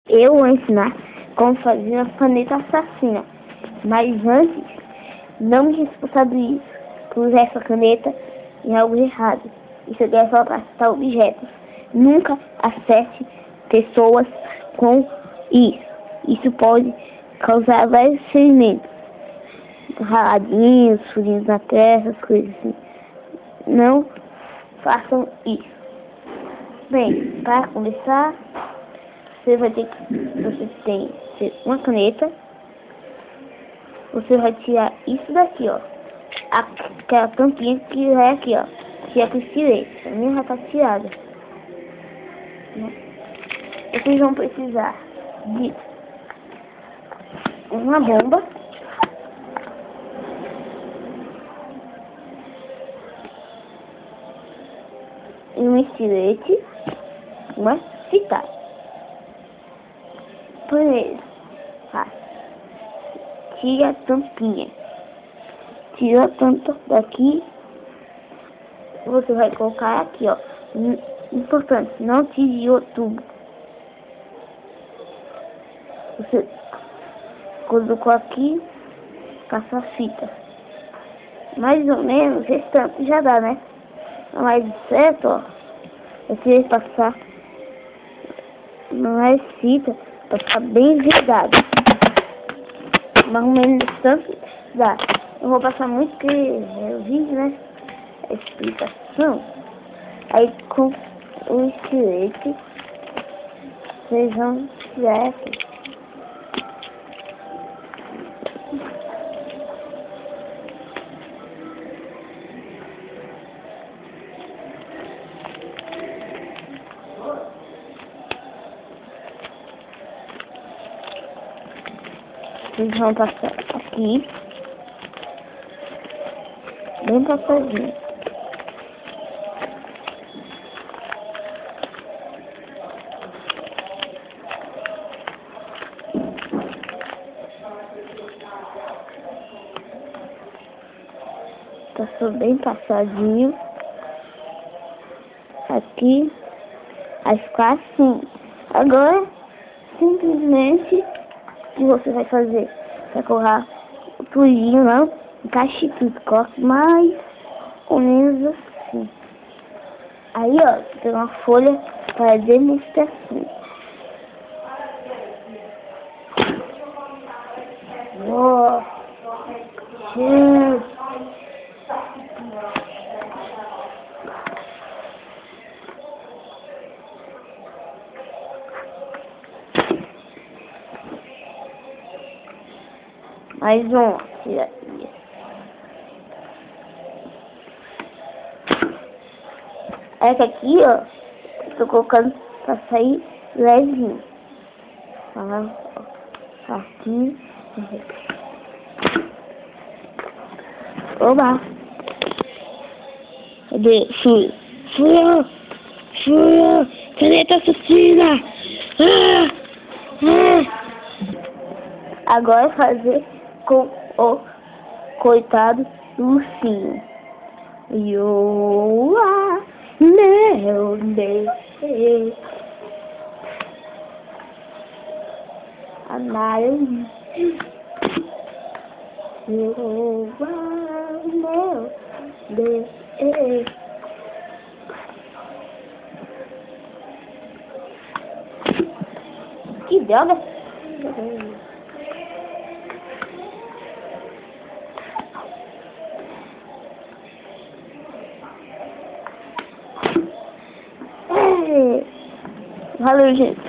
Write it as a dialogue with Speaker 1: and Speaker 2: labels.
Speaker 1: Eu vou ensinar como fazer uma caneta assassina. Mas antes, não me responsabilize por usar essa caneta em algo errado. Isso é só para acertar objetos. Nunca acerte pessoas com isso. Isso pode causar vários ferimentos. Raladinhos, furinhos na testa, coisas assim. Não façam isso. Bem, para começar, você tem uma caneta. Você vai tirar isso daqui, ó. Aquela tampinha que é aqui, ó. Que é com estilete. A minha já tá tirada. Vocês vão precisar de uma bomba. E um estilete. Uma fita. Primeiro, tira a tampinha. Tira a tampa daqui. Você vai colocar aqui, ó. Importante, não tire o tubo. Você colocou aqui com a sua fita. Mais ou menos esse tanto já dá, né? Mas certo, ó. Você vai passar mais fita para ficar bem vedado. Mais ou menos tanto dá. Eu vou passar muito porque é o vídeo, né? A explicação. Aí com o estilete vocês vão tirar aqui. Vocês vão passar aqui, bem passadinho. Passou bem passadinho. Aqui, vai ficar assim. Agora, simplesmente, o que você vai fazer? Vai colocar o pulinho, não, encaixe tudo, coloque mais ou menos assim. Aí, ó, tem uma folha para demonstração. Ó, gente. Mais um, tira isso. Essa aqui, ó, tô colocando pra sair levinho. Aqui. Oba! Cadê? Fura! Caneta assassina! Agora fazer com o coitado do ursinho. Meu Deus. Amarelo. Meu Deus. Que droga. Valeu, gente.